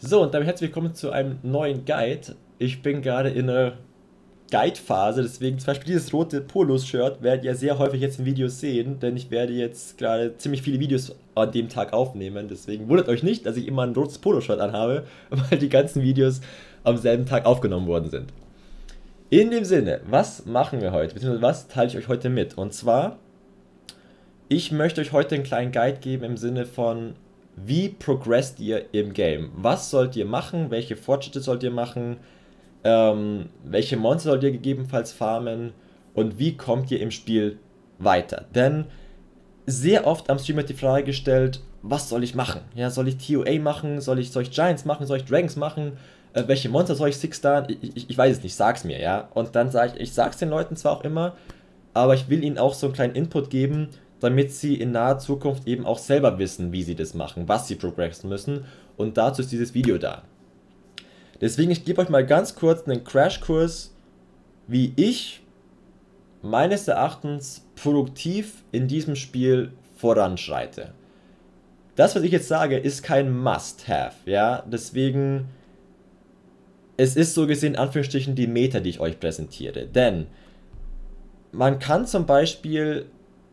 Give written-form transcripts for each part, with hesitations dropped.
So, und damit herzlich willkommen zu einem neuen Guide. Ich bin gerade in einer Guide-Phase, deswegen zum Beispiel dieses rote Polos-Shirt werdet ihr sehr häufig jetzt in Videos sehen, denn ich werde jetzt gerade ziemlich viele Videos an dem Tag aufnehmen. Deswegen wundert euch nicht, dass ich immer ein rotes Poloshirt anhabe, weil die ganzen Videos am selben Tag aufgenommen worden sind. In dem Sinne, was machen wir heute, beziehungsweise was teile ich euch heute mit? Und zwar, ich möchte euch heute einen kleinen Guide geben im Sinne von, wie progresst ihr im Game? Was sollt ihr machen? Welche Fortschritte sollt ihr machen? Welche Monster sollt ihr gegebenenfalls farmen? Und wie kommt ihr im Spiel weiter? Denn sehr oft am Stream wird die Frage gestellt, was soll ich machen? Ja, soll ich TOA machen? Soll ich Giants machen? Soll ich Dragons machen? Welche Monster soll ich Six-Star? Ich weiß es nicht, sag's mir, ja. Und dann sage ich sag's den Leuten zwar auch immer, aber ich will ihnen auch so einen kleinen Input geben, damit sie in naher Zukunft eben auch selber wissen, wie sie das machen, was sie progressen müssen. Und dazu ist dieses Video da. Deswegen, ich gebe euch mal ganz kurz einen Crashkurs, wie ich meines Erachtens produktiv in diesem Spiel voranschreite. Das, was ich jetzt sage, ist kein Must-Have, ja. Deswegen, es ist so gesehen in Anführungsstrichen die Meta, die ich euch präsentiere. Denn man kann zum Beispiel,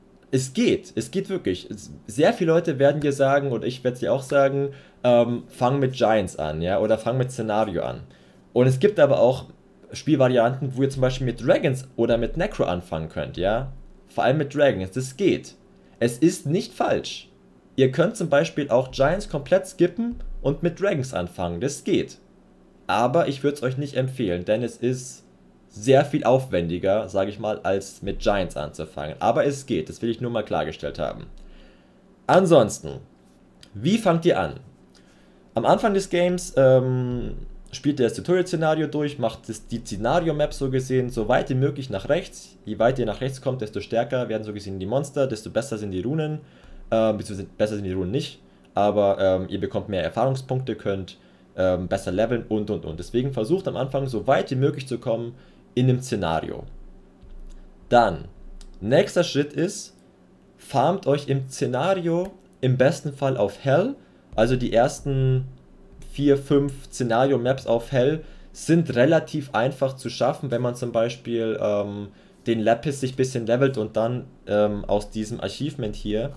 es geht wirklich. Sehr viele Leute werden dir sagen, oder ich werde es dir auch sagen, fang mit Giants an, ja, oder fang mit Szenario an. Und es gibt aber auch Spielvarianten, wo ihr zum Beispiel mit Dragons oder mit Necro anfangen könnt, ja. Vor allem mit Dragons, das geht. Es ist nicht falsch. Ihr könnt zum Beispiel auch Giants komplett skippen und mit Dragons anfangen, das geht. Aber ich würde es euch nicht empfehlen, denn es ist sehr viel aufwendiger, sage ich mal, als mit Giants anzufangen. Aber es geht, das will ich nur mal klargestellt haben. Ansonsten, wie fangt ihr an? Am Anfang des Games spielt ihr das Tutorial-Szenario durch, macht die Szenario-Map so gesehen so weit wie möglich nach rechts. Je weiter ihr nach rechts kommt, desto stärker werden so gesehen die Monster, desto besser sind die Runen. Beziehungsweise besser sind die Runen nicht, aber ihr bekommt mehr Erfahrungspunkte, könnt besser leveln und. Deswegen versucht am Anfang so weit wie möglich zu kommen in dem Szenario. Dann, nächster Schritt ist, farmt euch im Szenario im besten Fall auf Hell, also die ersten 4, 5 Szenario-Maps auf Hell sind relativ einfach zu schaffen, wenn man zum Beispiel den Lapis sich ein bisschen levelt und dann aus diesem Achievement hier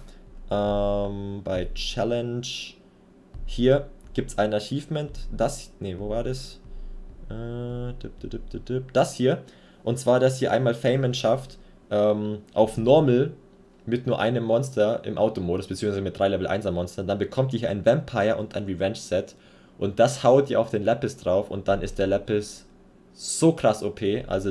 bei Challenge hier gibt es ein Achievement, wo war das? Das hier. Und zwar, dass ihr einmal Fayman schafft, auf Normal mit nur einem Monster im Automodus, beziehungsweise mit 3 Level 1er Monstern, dann bekommt ihr hier ein Vampire und ein Revenge Set. Und das haut ihr auf den Lapis drauf und dann ist der Lapis so krass OP, also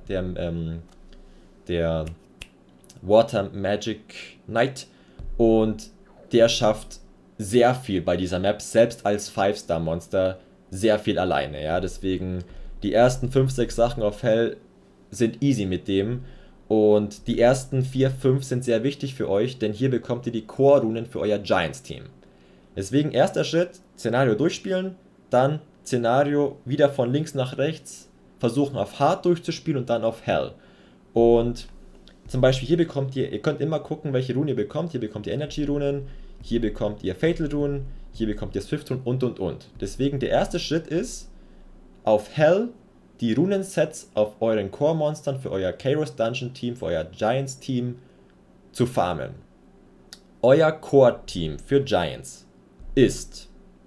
der Water Magic Knight. Und der schafft sehr viel bei dieser Map, selbst als 5-Star-Monster, sehr viel alleine, ja, deswegen die ersten 5, 6 Sachen auf Hell sind easy mit dem und die ersten 4, 5 sind sehr wichtig für euch, denn hier bekommt ihr die Core-Runen für euer Giants-Team. Deswegen erster Schritt, Szenario durchspielen, dann Szenario wieder von links nach rechts, versuchen auf Hard durchzuspielen und dann auf Hell. Und zum Beispiel hier bekommt ihr könnt immer gucken, welche Runen ihr bekommt, hier bekommt ihr Energy-Runen, hier bekommt ihr Fatal-Runen, hier bekommt ihr Swift-Runen und. Deswegen der erste Schritt ist, auf Hell die Runensets auf euren Core-Monstern für euer Kairos Dungeon-Team, für euer Giants-Team zu farmen. Euer Core-Team für Giants ist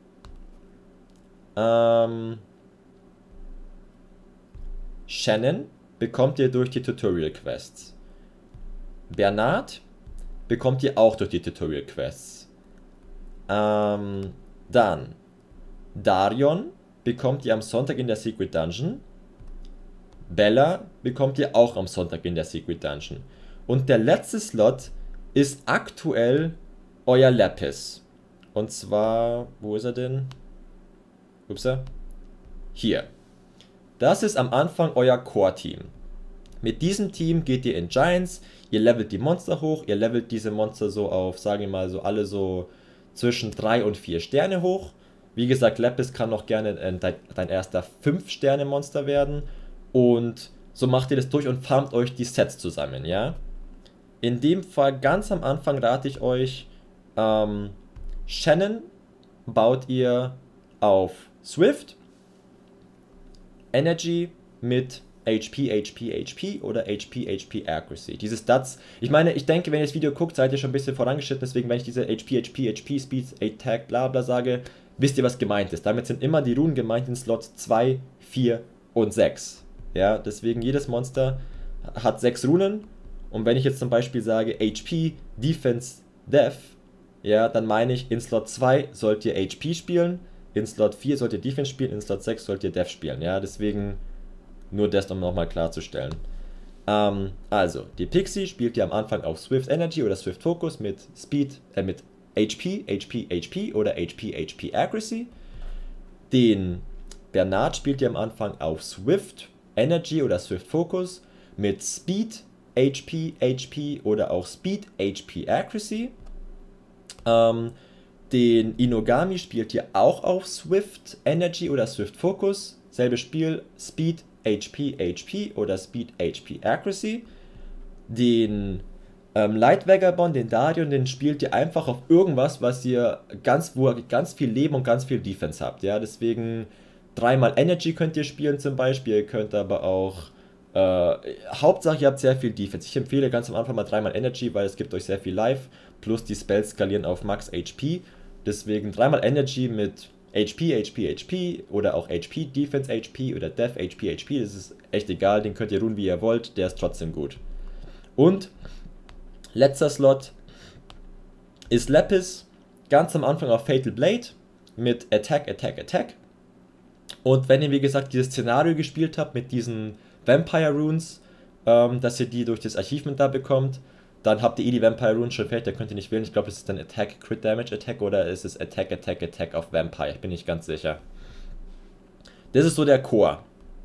Shannon bekommt ihr durch die Tutorial-Quests. Bernard bekommt ihr auch durch die Tutorial-Quests. Dann Darion bekommt ihr am Sonntag in der Secret Dungeon. Bella bekommt ihr auch am Sonntag in der Secret Dungeon. Und der letzte Slot ist aktuell euer Lapis. Und zwar, wo ist er denn? Upsa. Hier. Das ist am Anfang euer Core-Team. Mit diesem Team geht ihr in Giants, ihr levelt die Monster hoch, ihr levelt diese Monster so auf, sagen wir mal so, alle so zwischen 3 und 4 Sterne hoch. Wie gesagt, Lapis kann noch gerne dein erster 5-Sterne-Monster werden. Und so macht ihr das durch und farmt euch die Sets zusammen, ja. In dem Fall ganz am Anfang rate ich euch, Shannon baut ihr auf Swift, Energy mit HP, HP, HP oder HP, HP Accuracy. Diese Stats, ich meine, ich denke, wenn ihr das Video guckt, seid ihr schon ein bisschen vorangeschritten, deswegen, wenn ich diese HP, HP, HP, Speed, Attack, bla bla sage, wisst ihr, was gemeint ist. Damit sind immer die Runen gemeint in Slot 2, 4 und 6. Ja, deswegen jedes Monster hat 6 Runen und wenn ich jetzt zum Beispiel sage HP, Defense, Def, ja, dann meine ich, in Slot 2 sollt ihr HP spielen, in Slot 4 sollt ihr Defense spielen, in Slot 6 sollt ihr Def spielen. Ja, deswegen nur das, um nochmal klarzustellen. Also, die Pixie spielt ihr am Anfang auf Swift Energy oder Swift Focus mit Speed, mit HP, HP, HP oder HP, HP Accuracy. Den Bernard spielt ihr am Anfang auf Swift Energy oder Swift Focus mit Speed, HP, HP oder auch Speed, HP Accuracy. Den Inogami spielt ihr auch auf Swift Energy oder Swift Focus. Selbes Spiel, Speed, HP, HP oder Speed, HP Accuracy. Den Light Vagabond, den Darion, den spielt ihr einfach auf irgendwas, was ihr wo ihr ganz viel Leben und ganz viel Defense habt. Ja, deswegen 3-mal Energy könnt ihr spielen zum Beispiel. Ihr könnt aber auch Hauptsache ihr habt sehr viel Defense. Ich empfehle ganz am Anfang mal 3-mal Energy, weil es gibt euch sehr viel Life. Plus die Spells skalieren auf Max HP. Deswegen 3-mal Energy mit HP, HP, HP oder auch HP, Defense HP oder Def HP, HP. Das ist echt egal, den könnt ihr ruhen wie ihr wollt, der ist trotzdem gut. Und letzter Slot ist Lapis, ganz am Anfang auf Fatal Blade mit Attack, Attack, Attack. Und wenn ihr wie gesagt dieses Szenario gespielt habt mit diesen Vampire Runes, dass ihr die durch das Achievement da bekommt, dann habt ihr die Vampire Runes schon fertig, da könnt ihr nicht wählen. Ich glaube, es ist dann Attack, Crit Damage Attack oder ist es Attack, Attack, Attack auf Vampire. Ich bin nicht ganz sicher. Das ist so der Core.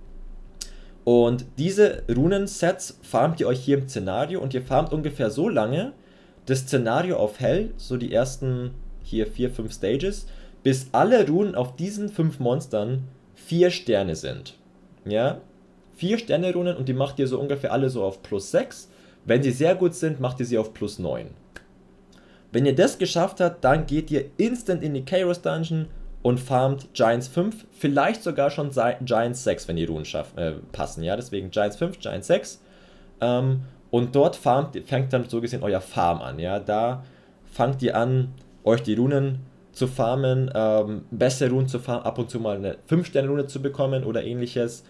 Und diese Runen-Sets farmt ihr euch hier im Szenario und ihr farmt ungefähr so lange das Szenario auf Hell, so die ersten hier 4, 5 Stages, bis alle Runen auf diesen 5 Monstern 4 Sterne sind. Ja? 4 Sterne Runen und die macht ihr so ungefähr alle so auf plus 6. Wenn sie sehr gut sind, macht ihr sie auf plus 9. Wenn ihr das geschafft habt, dann geht ihr instant in die Kairos Dungeon und farmt Giants 5, vielleicht sogar schon Giants 6, wenn die Runen passen. Ja? Deswegen Giants 5, Giants 6. Und dort fängt dann so gesehen euer Farm an. Ja? Da fangt ihr an, euch die Runen zu farmen, bessere Runen zu farmen, ab und zu mal eine 5-Sterne-Rune zu bekommen oder ähnliches.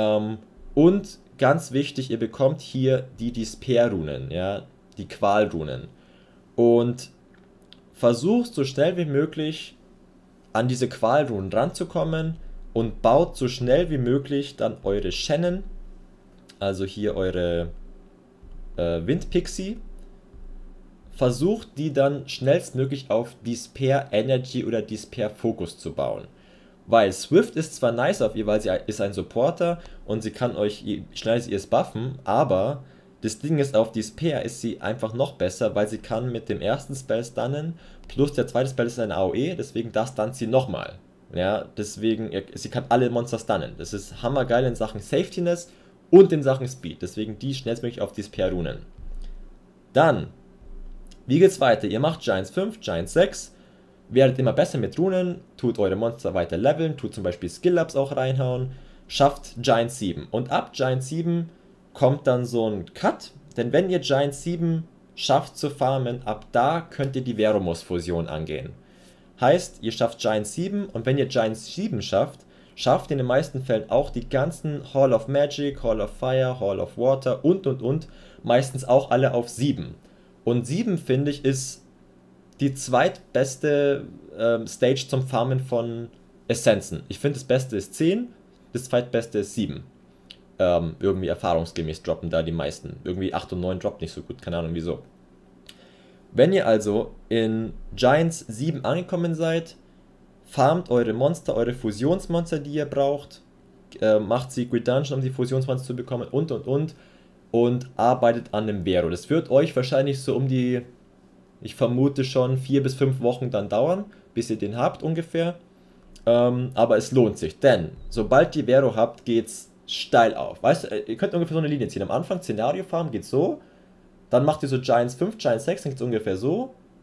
Und ganz wichtig, ihr bekommt hier die Despair-Runen, ja, die Qual-Runen. Und versucht so schnell wie möglich an diese Qual-Runen ranzukommen und baut so schnell wie möglich dann eure Shannon, also hier eure Windpixie, versucht die dann schnellstmöglich auf Despair Energy oder Despair Focus zu bauen. Weil Swift ist zwar nice auf ihr, weil sie ist ein Supporter und sie kann euch, je schneller sie es buffen, aber das Ding ist, auf Despair ist sie einfach noch besser, weil sie kann mit dem ersten Spell stunnen, plus der zweite Spell ist eine AOE, deswegen das stunnt sie nochmal. Ja, deswegen, sie kann alle Monster stunnen. Das ist hammergeil in Sachen Safetyness und in Sachen Speed, deswegen die schnellstmöglich auf Despair runen. Dann, wie geht's weiter? Ihr macht Giants 5, Giants 6, werdet immer besser mit Runen, tut eure Monster weiter leveln, tut zum Beispiel Skill-Ups auch reinhauen, schafft Giant 7. Und ab Giant 7 kommt dann so ein Cut, denn wenn ihr Giant 7 schafft zu farmen, ab da könnt ihr die Veromos-Fusion angehen. Heißt, ihr schafft Giant 7 und wenn ihr Giant 7 schafft, schafft ihr in den meisten Fällen auch die ganzen Hall of Magic, Hall of Fire, Hall of Water und, meistens auch alle auf 7. Und 7, finde ich, ist die zweitbeste Stage zum Farmen von Essenzen. Ich finde, das Beste ist 10, das zweitbeste ist 7. Irgendwie erfahrungsgemäß droppen da die meisten. Irgendwie 8 und 9 droppt nicht so gut, keine Ahnung wieso. Wenn ihr also in Giants 7 angekommen seid, farmt eure Monster, eure Fusionsmonster, die ihr braucht, macht Secret Dungeon, um die Fusionsmonster zu bekommen und arbeitet an dem Vero. Das wird euch wahrscheinlich so um die, ich vermute schon 4 bis 5 Wochen dann dauern, bis ihr den habt ungefähr. Aber es lohnt sich, denn sobald ihr Vero habt, geht's steil auf. Weißt du, ihr könnt ungefähr so eine Linie ziehen. Am Anfang Szenario Farm geht so, dann macht ihr so Giants 5, Giants 6, dann geht's ungefähr so.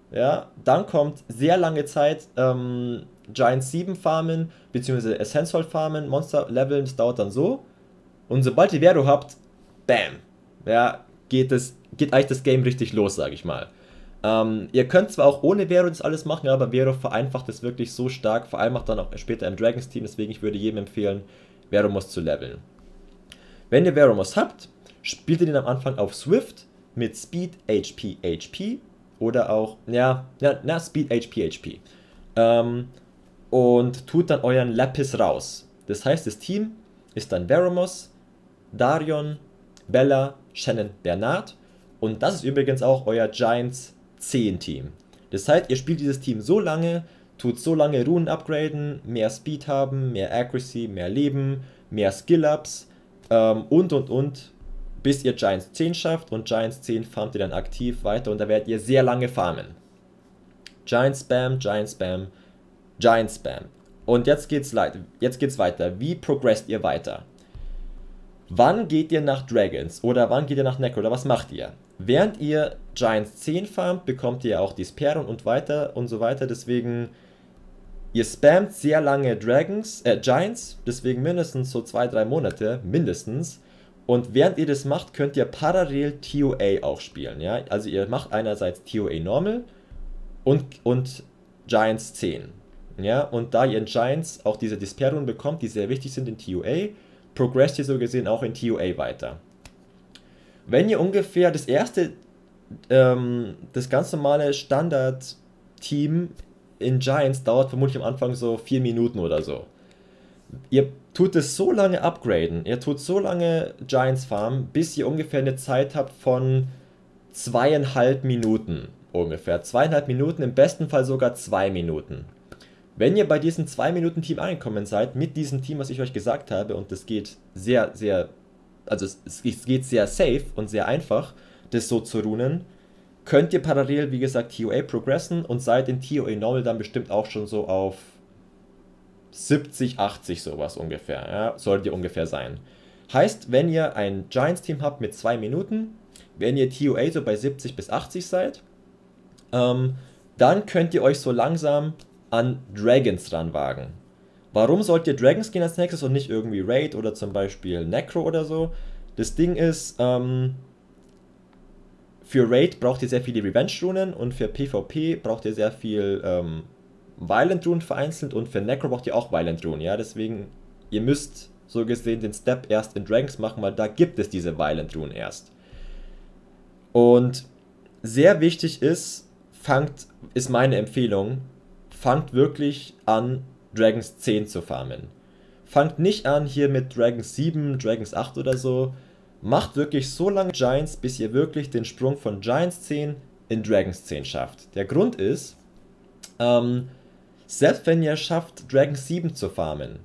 Ja, dann kommt sehr lange Zeit Giant 7 farmen, beziehungsweise Essential farmen, Monster leveln, das dauert dann so. Und sobald ihr Vero habt, bam, ja, geht eigentlich das Game richtig los, sage ich mal. Ihr könnt zwar auch ohne Vero das alles machen, aber Vero vereinfacht es wirklich so stark, vor allem auch dann auch später im Dragons Team, deswegen ich würde jedem empfehlen, Veromos zu leveln. Wenn ihr Veromos habt, spielt ihr den am Anfang auf Swift mit Speed HP HP oder auch, Speed HP HP. Ähm, und tut dann euren Lapis raus. Das heißt, das Team ist dann Veromos, Darion, Bella, Shannon, Bernard. Und das ist übrigens auch euer Giants 10 Team. Das heißt, ihr spielt dieses Team so lange, tut so lange Runen upgraden, mehr Speed haben, mehr Accuracy, mehr Leben, mehr Skill-Ups und, bis ihr Giants 10 schafft und Giants 10 farmt ihr dann aktiv weiter und da werdet ihr sehr lange farmen. Giant Spam, Giant Spam, Giant Spam. Und jetzt geht's weiter. Wie progresst ihr weiter? Wann geht ihr nach Dragons oder wann geht ihr nach Necro oder was macht ihr? Während ihr Giants 10 farmt, bekommt ihr auch Disperon und weiter und so weiter. Deswegen, ihr spammt sehr lange Giants, deswegen mindestens so 2-3 Monate, mindestens. Und während ihr das macht, könnt ihr parallel TOA auch spielen. Ja? Also ihr macht einerseits TOA Normal und Giants 10. Ja? Und da ihr in Giants auch diese Disperon bekommt, die sehr wichtig sind in TOA, progresst ihr so gesehen auch in TOA weiter. Wenn ihr ungefähr das ganz normale Standard-Team in Giants dauert vermutlich am Anfang so 4 Minuten oder so. Ihr tut es so lange upgraden, ihr tut so lange Giants farmen, bis ihr ungefähr eine Zeit habt von 2,5 Minuten ungefähr. 2,5 Minuten, im besten Fall sogar 2 Minuten. Wenn ihr bei diesem 2-Minuten-Team angekommen seid, mit diesem Team, was ich euch gesagt habe, und das geht sehr, sehr, also es geht sehr safe und sehr einfach, das so zu runen, könnt ihr parallel, wie gesagt, TOA progressen und seid in TOA Normal dann bestimmt auch schon so auf 70, 80 sowas ungefähr, ja, solltet ihr ungefähr sein. Heißt, wenn ihr ein Giants-Team habt mit 2 Minuten, wenn ihr TOA so bei 70 bis 80 seid, dann könnt ihr euch so langsam an Dragons ranwagen. Warum sollt ihr Dragons gehen als nächstes und nicht irgendwie Raid oder zum Beispiel Necro oder so? Das Ding ist, für Raid braucht ihr sehr viele Revenge-Runen und für PvP braucht ihr sehr viel Violent-Runen vereinzelt und für Necro braucht ihr auch Violent-Runen, ja? Deswegen, ihr müsst so gesehen den Step erst in Dragons machen, weil da gibt es diese Violent-Runen erst. Und sehr wichtig ist meine Empfehlung, fangt wirklich an, Dragons 10 zu farmen. Fangt nicht an hier mit Dragons 7, Dragons 8 oder so. Macht wirklich so lange Giants, bis ihr wirklich den Sprung von Giants 10 in Dragons 10 schafft. Der Grund ist, selbst wenn ihr schafft, Dragons 7 zu farmen,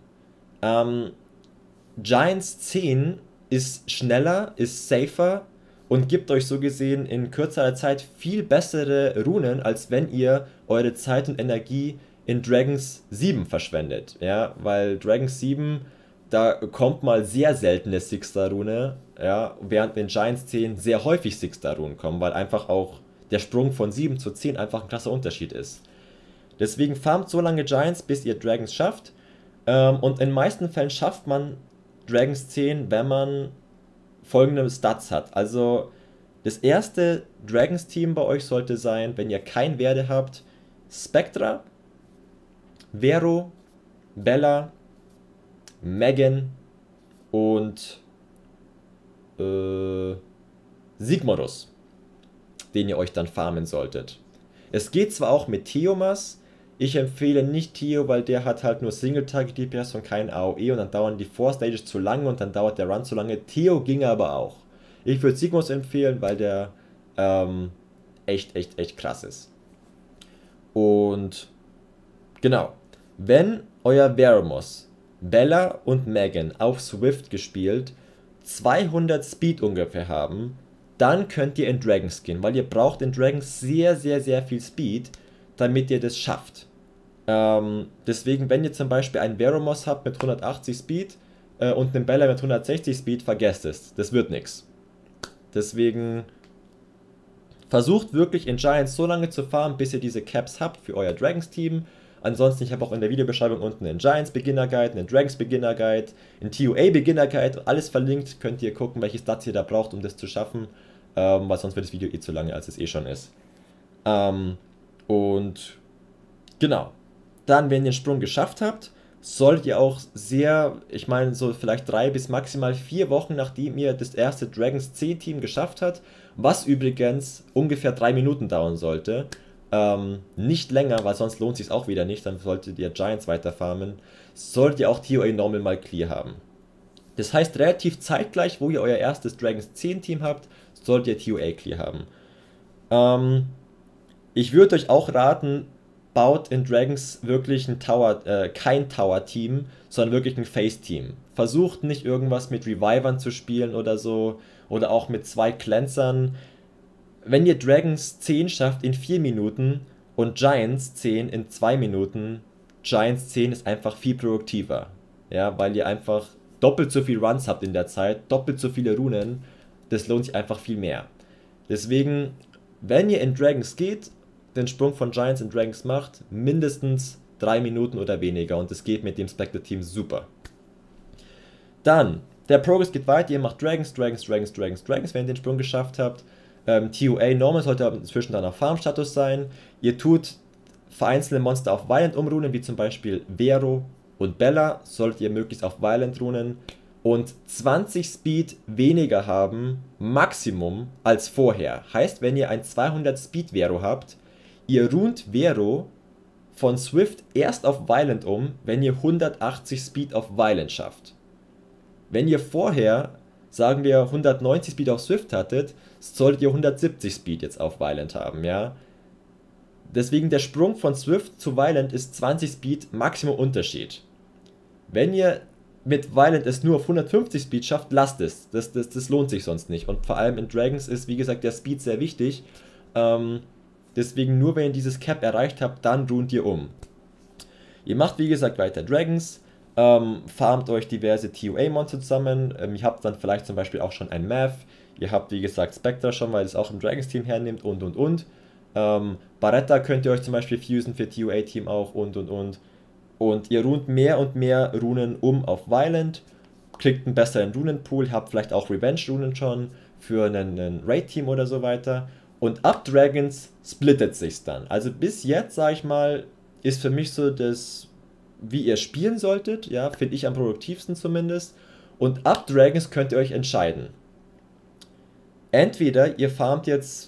Giants 10 ist schneller, ist safer und gibt euch so gesehen in kürzerer Zeit viel bessere Runen, als wenn ihr eure Zeit und Energie in Dragons 7 verschwendet. Ja, weil Dragons 7, da kommt mal sehr seltene 6-Star-Rune, ja, während in Giants 10 sehr häufig 6-Star-Runen kommen, weil einfach auch der Sprung von 7 zu 10 einfach ein krasser Unterschied ist. Deswegen farmt so lange Giants, bis ihr Dragons schafft. Und in den meisten Fällen schafft man Dragons 10, wenn man folgende Stats hat. Also das erste Dragons-Team bei euch sollte sein, wenn ihr kein Verde habt, Spectra, Vero, Bella, Megan und Sigmarus, den ihr euch dann farmen solltet. Es geht zwar auch mit Theomas, ich empfehle nicht Theo, weil der hat halt nur Single-Target-DPS und kein AOE und dann dauern die 4 Stages zu lange und dann dauert der Run zu lange. Theo ginge aber auch. Ich würde Sigmarus empfehlen, weil der echt krass ist. Und genau, wenn euer Veromos, Bella und Megan auf Swift gespielt 200 Speed ungefähr haben, dann könnt ihr in Dragons gehen, weil ihr braucht in Dragons sehr viel Speed, damit ihr das schafft. Deswegen, wenn ihr zum Beispiel einen Veromos habt mit 180 Speed und einen Bella mit 160 Speed, vergesst es. Das wird nichts. Deswegen Versucht wirklich in Giants so lange zu farmen, bis ihr diese Caps habt für euer Dragons-Team. Ansonsten, ich habe auch in der Videobeschreibung unten einen Giants Beginner Guide, einen Dragons Beginner Guide, einen TOA Beginner Guide, alles verlinkt. Könnt ihr gucken, welche Stats ihr da braucht, um das zu schaffen, weil sonst wird das Video eh zu lange, als es eh schon ist. Und genau, dann, wenn ihr den Sprung geschafft habt, solltet ihr auch sehr, ich meine, so vielleicht 3 bis maximal 4 Wochen, nachdem ihr das erste Dragons C-Team geschafft habt, was übrigens ungefähr 3 Minuten dauern sollte, nicht länger, weil sonst lohnt es sich auch wieder nicht, dann solltet ihr Giants weiter farmen, solltet ihr auch TOA Normal mal clear haben. Das heißt, relativ zeitgleich, wo ihr euer erstes Dragons 10 Team habt, solltet ihr TOA clear haben. Ich würde euch auch raten, baut in Dragons wirklich ein kein Tower-Team, sondern wirklich ein Face-Team. Versucht nicht irgendwas mit Revivern zu spielen oder so, oder auch mit 2 Cleansern. Wenn ihr Dragons 10 schafft in 4 Minuten und Giants 10 in 2 Minuten, Giants 10 ist einfach viel produktiver. Ja, weil ihr einfach doppelt so viel Runs habt in der Zeit, doppelt so viele Runen, das lohnt sich einfach viel mehr. Deswegen, wenn ihr in Dragons geht, den Sprung von Giants in Dragons macht, mindestens 3 Minuten oder weniger und es geht mit dem Spectre Team super. Dann, der Progress geht weiter, ihr macht Dragons, wenn ihr den Sprung geschafft habt. TOA Normal sollte inzwischen dann auf Farm-Status sein. Ihr tut vereinzelte Monster auf Violent umrunen, wie zum Beispiel Vero und Bella, solltet ihr möglichst auf Violent runen. Und 20 Speed weniger haben, Maximum, als vorher. Heißt, wenn ihr ein 200 Speed Vero habt, ihr runt Vero von Swift erst auf Violent um, wenn ihr 180 Speed auf Violent schafft. Wenn ihr vorher, sagen wir, 190 Speed auf Swift hattet, solltet ihr 170 Speed jetzt auf Violent haben, ja. Deswegen der Sprung von Swift zu Violent ist 20 Speed Maximum Unterschied. Wenn ihr mit Violent es nur auf 150 Speed schafft, lasst es. Das lohnt sich sonst nicht. Und vor allem in Dragons ist, wie gesagt, der Speed sehr wichtig. Deswegen nur, wenn ihr dieses Cap erreicht habt, dann runt ihr um. Ihr macht, wie gesagt, weiter Dragons. Farmt euch diverse TOA-Monster zusammen. Ihr habt dann vielleicht zum Beispiel auch schon ein Math. Ihr habt, wie gesagt, Spectre schon, weil es auch im Dragons-Team hernimmt und. Baretta könnt ihr euch zum Beispiel fusen für TOA-Team auch und. Und ihr runt mehr und mehr Runen um auf Violent, kriegt einen besseren Runenpool, habt vielleicht auch Revenge-Runen schon für einen Raid-Team oder so weiter. Und ab Dragons splittet sich's dann. Also bis jetzt, sag ich mal, ist für mich so das, wie ihr spielen solltet, ja, finde ich am produktivsten zumindest. Und ab Dragons könnt ihr euch entscheiden. Entweder ihr farmt jetzt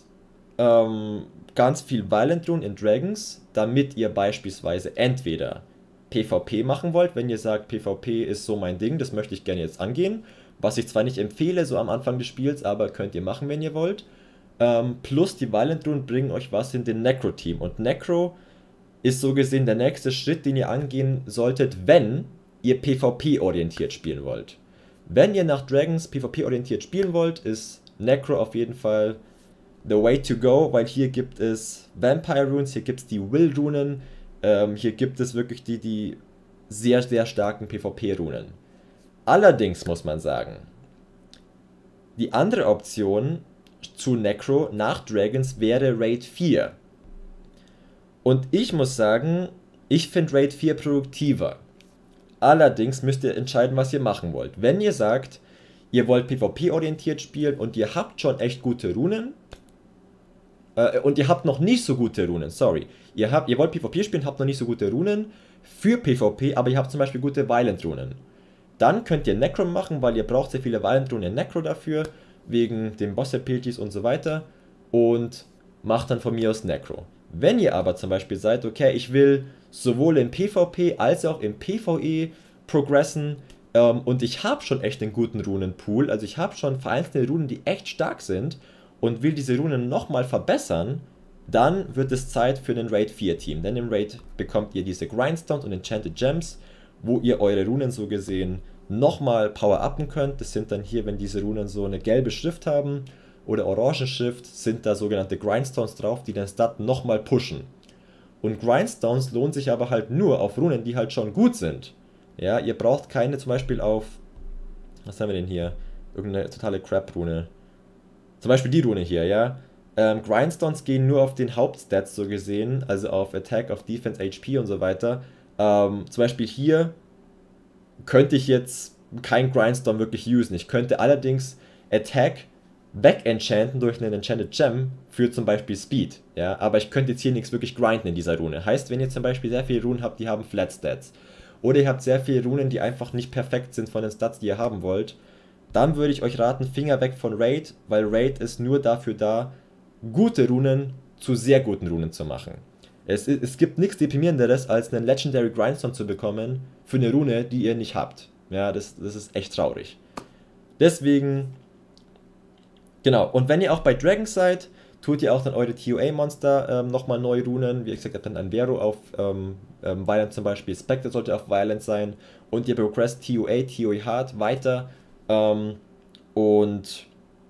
ganz viel Violent Rune in Dragons, damit ihr beispielsweise entweder PvP machen wollt, wenn ihr sagt, PvP ist so mein Ding, das möchte ich gerne jetzt angehen, was ich zwar nicht empfehle, so am Anfang des Spiels, aber könnt ihr machen, wenn ihr wollt. Plus die Violent Rune bringen euch was in den Necro-Team. Und Necro ist so gesehen der nächste Schritt, den ihr angehen solltet, wenn ihr PvP-orientiert spielen wollt. Wenn ihr nach Dragons PvP-orientiert spielen wollt, ist Necro auf jeden Fall the way to go, weil hier gibt es Vampire Runes, hier gibt es die Will Runen, hier gibt es wirklich die sehr, sehr starken PvP-Runen. Allerdings muss man sagen, die andere Option zu Necro nach Dragons wäre Raid 4. Und ich muss sagen, ich finde Raid 4 produktiver. Allerdings müsst ihr entscheiden, was ihr machen wollt. Wenn ihr sagt, ihr wollt PvP-orientiert spielen und ihr habt schon echt gute Runen, und ihr habt noch nicht so gute Runen, sorry. Ihr wollt PvP spielen, habt noch nicht so gute Runen für PvP, aber ihr habt zum Beispiel gute Violent-Runen. Dann könnt ihr Necro machen, weil ihr braucht sehr viele Violent-Runen in Necro dafür, wegen den Boss-Abilities und so weiter. Und macht dann von mir aus Necro. Wenn ihr aber zum Beispiel seid, okay, ich will sowohl im PvP als auch im PvE progressen, und ich habe schon echt einen guten Runenpool, also ich habe schon vereinzelte Runen, die echt stark sind, und will diese Runen nochmal verbessern, dann wird es Zeit für ein Raid 4 Team. Denn im Raid bekommt ihr diese Grindstones und Enchanted Gems, wo ihr eure Runen so gesehen nochmal power-upen könnt. Das sind dann hier, wenn diese Runen so eine gelbe Schrift haben oder orange Schrift, sind da sogenannte Grindstones drauf, die den Stat nochmal pushen. Und Grindstones lohnt sich aber halt nur auf Runen, die halt schon gut sind. Ja, ihr braucht keine zum Beispiel auf, was haben wir denn hier? Irgendeine totale Crap-Rune. Zum Beispiel die Rune hier, ja. Grindstones gehen nur auf den Hauptstats so gesehen, also auf Attack, auf Defense, HP und so weiter. Zum Beispiel hier könnte ich jetzt kein Grindstone wirklich usen. Ich könnte allerdings Attack wegenchanten durch einen Enchanted Gem für zum Beispiel Speed. Ja? Aber ich könnte jetzt hier nichts wirklich grinden in dieser Rune. Heißt, wenn ihr zum Beispiel sehr viele Runen habt, die haben Flat Stats, oder ihr habt sehr viele Runen, die einfach nicht perfekt sind von den Stats, die ihr haben wollt, dann würde ich euch raten, Finger weg von Raid, weil Raid ist nur dafür da, gute Runen zu sehr guten Runen zu machen. Es gibt nichts Deprimierenderes, als einen Legendary Grindstone zu bekommen für eine Rune, die ihr nicht habt. Ja, das ist echt traurig. Deswegen, genau, und wenn ihr auch bei Dragons seid, tut ihr auch dann eure TOA-Monster nochmal neu runen. Wie ich gesagt habe, dann ein Vero auf Violent zum Beispiel, Spectre sollte auf Violent sein. Und ihr progresst TOA Hard weiter. Und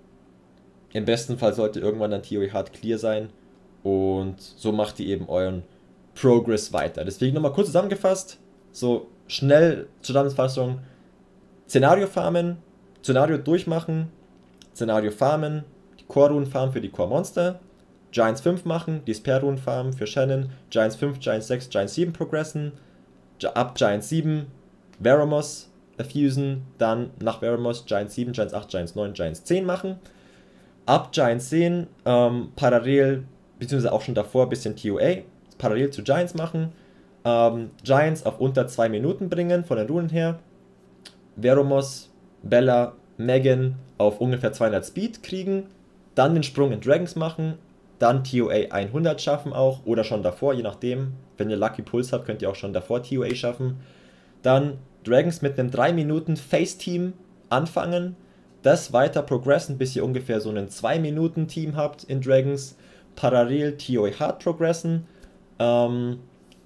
im besten Fall sollte irgendwann dann TOA Hard clear sein. Und so macht ihr eben euren Progress weiter. Deswegen nochmal kurz zusammengefasst, so schnell Zusammenfassung: Szenario farmen, Szenario durchmachen, Szenario farmen, die Core-Runen farmen für die Core-Monster, Giants 5 machen, die Spare-Runen farmen für Shannon, Giants 5, Giants 6, Giants 7 progressen, ab Giants 7 Veromos fusen, dann nach Veromos Giants 7, Giants 8, Giants 9, Giants 10 machen, ab Giants 10 parallel, beziehungsweise auch schon davor ein bisschen TOA, parallel zu Giants machen, Giants auf unter 2 Minuten bringen von den Runen her, Veromos, Bella, Megan auf ungefähr 200 Speed kriegen, dann den Sprung in Dragons machen, dann TOA 100 schaffen auch, oder schon davor, je nachdem. Wenn ihr Lucky Pulse habt, könnt ihr auch schon davor TOA schaffen. Dann Dragons mit einem 3 Minuten Face-Team anfangen, das weiter progressen, bis ihr ungefähr so einen 2 Minuten Team habt in Dragons, parallel TOA Hard progressen, dann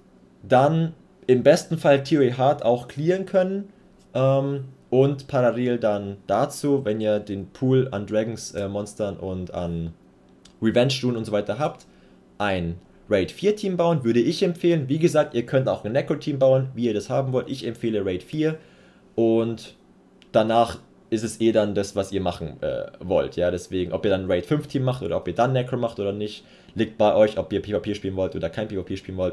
im besten Fall TOA Hard auch clearen können, und parallel dann dazu, wenn ihr den Pool an Dragons Monstern und an Revenge-Runen und so weiter habt, ein Raid 4 Team bauen, würde ich empfehlen. Wie gesagt, ihr könnt auch ein Necro-Team bauen, wie ihr das haben wollt. Ich empfehle Raid 4 und danach ist es eh dann das, was ihr machen wollt. Ja, deswegen, ob ihr dann Raid 5 Team macht oder ob ihr dann Necro macht oder nicht, liegt bei euch, ob ihr PvP spielen wollt oder kein PvP spielen wollt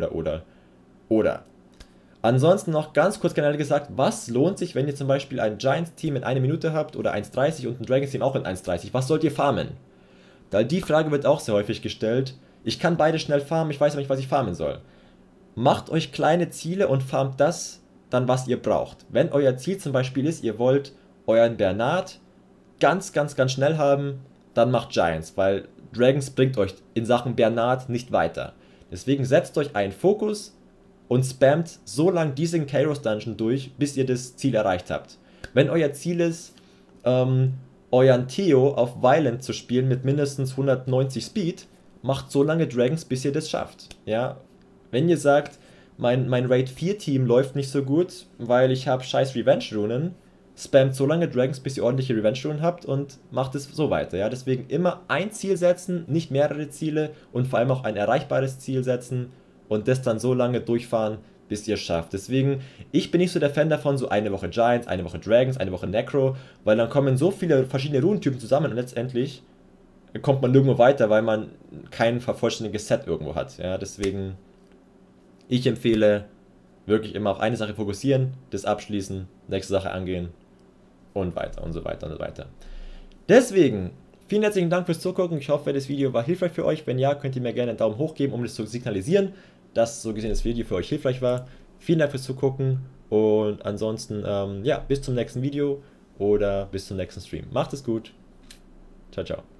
oder. Ansonsten noch ganz kurz generell gesagt, was lohnt sich, wenn ihr zum Beispiel ein Giants-Team in 1 Minute habt oder 1,30 und ein Dragons-Team auch in 1,30? Was sollt ihr farmen? Da die Frage wird auch sehr häufig gestellt. Ich kann beide schnell farmen, ich weiß aber nicht, was ich farmen soll. Macht euch kleine Ziele und farmt das dann, was ihr braucht. Wenn euer Ziel zum Beispiel ist, ihr wollt euren Bernard ganz schnell haben, dann macht Giants, weil Dragons bringt euch in Sachen Bernard nicht weiter. Deswegen setzt euch einen Fokus und spammt so lange diesen Kairos Dungeon durch, bis ihr das Ziel erreicht habt. Wenn euer Ziel ist, euren Theo auf Violent zu spielen mit mindestens 190 Speed, macht so lange Dragons, bis ihr das schafft. Ja? Wenn ihr sagt, mein Raid 4 Team läuft nicht so gut, weil ich habe scheiß Revenge-Runen, spammt so lange Dragons, bis ihr ordentliche Revenge-Runen habt und macht es so weiter. Ja? Deswegen immer ein Ziel setzen, nicht mehrere Ziele und vor allem auch ein erreichbares Ziel setzen und das dann so lange durchfahren, bis ihr es schafft. Deswegen, ich bin nicht so der Fan davon, so eine Woche Giants, eine Woche Dragons, eine Woche Necro, weil dann kommen so viele verschiedene Runentypen zusammen und letztendlich kommt man nirgendwo weiter, weil man kein vervollständiges Set irgendwo hat. Ja, deswegen, ich empfehle wirklich immer auf eine Sache fokussieren, das abschließen, nächste Sache angehen und weiter und so weiter und so weiter. Deswegen, vielen herzlichen Dank fürs Zugucken. Ich hoffe, das Video war hilfreich für euch. Wenn ja, könnt ihr mir gerne einen Daumen hoch geben, um das zu signalisieren, dass so gesehen das Video für euch hilfreich war. Vielen Dank fürs Zugucken und ansonsten, ja, bis zum nächsten Video oder bis zum nächsten Stream. Macht es gut. Ciao, ciao.